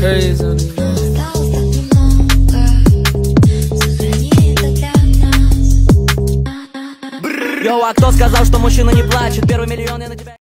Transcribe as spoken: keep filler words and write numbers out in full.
crazy. Йоу, а кто сказал, что мужчина не плачет? Первый миллион я на тебя.